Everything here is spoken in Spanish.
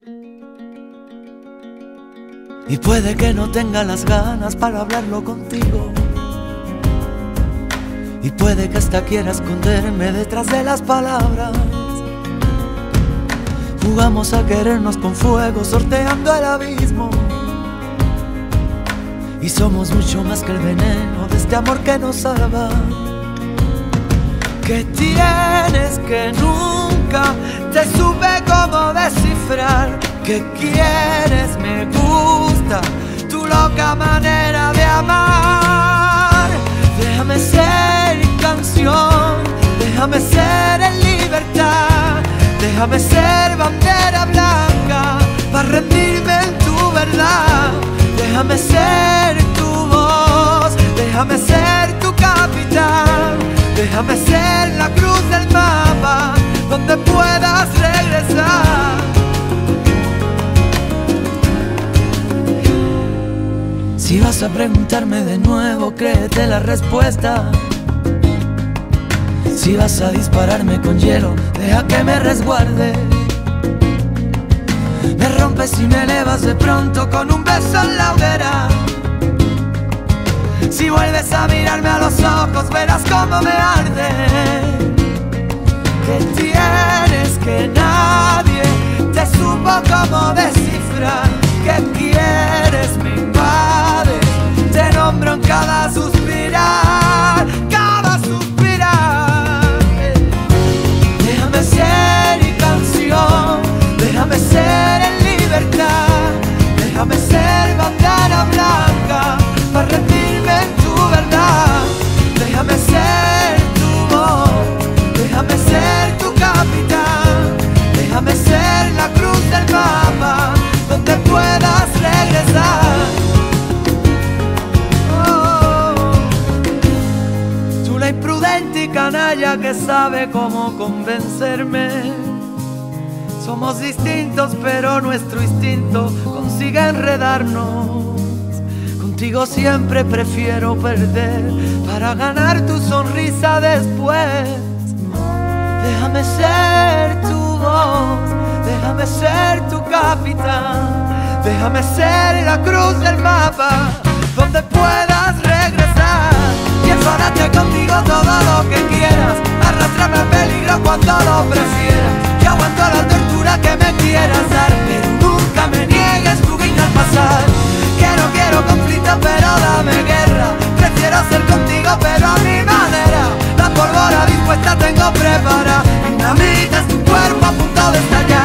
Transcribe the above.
Y puede que no tenga las ganas para hablarlo contigo, y puede que hasta quiera esconderme detrás de las palabras. Jugamos a querernos con fuego, sorteando el abismo, y somos mucho más que el veneno de este amor que nos salva. ¿Qué tienes que nunca te supe cómo descifrar? ¿Qué quieres? Me gusta tu loca manera de amar. Déjame ser canción, déjame ser en libertad, déjame ser bandera blanca para rendirme en tu verdad. Déjame ser tu voz, déjame ser tu capitán, déjame ser la cruz del mapa donde puedas regresar. Si vas a preguntarme de nuevo, créete la respuesta. Si vas a dispararme con hielo, deja que me resguarde. Me rompes y me elevas de pronto con un beso en la hoguera. Si vuelves a mirarme a los ojos, verás cómo me arde. ¿Qué tienes que nadie te supo cómo descifrar? ¿Qué quieres? Me invade, te nombro en cada suspirar, cada suspirar. Déjame ser y canción, déjame ser en libertad, déjame ser bandera blanca para rendirme en tu verdad. Déjame ser tu voz, déjame ser tu capitán, déjame ser la cruz del mapa donde puedas regresar. Oh, tú la imprudente y canalla que sabe cómo convencerme. Somos distintos pero nuestro instinto consigue enredarnos. Contigo siempre prefiero perder para ganar tu sonrisa después. Déjame ser tu voz, déjame ser tu capitán, déjame ser la cruz del mapa donde puedas regresar. Pienso hararte contigo todo lo que quieras, arrastrarme al peligro cuando lo prefieras. Yo aguanto la tortura que me quieras dar, pero nunca me niegues tu guiño al pasar. Quiero conflicto pero dame guerra, prefiero ser contigo pero a mi manera. La pólvora dispuesta tengo preparada, dinamita es tu cuerpo a punto de estallar.